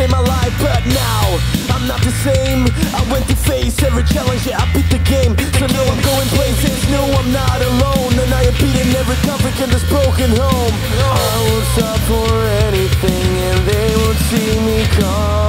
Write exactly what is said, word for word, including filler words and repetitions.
changed my life, but now I'm not the same. I went to face every challenge, yeah, I beat the game. So now I'm going places new, I'm not alone. And I am beating every conflict in this broken home. I would stop for anything and they would see me come.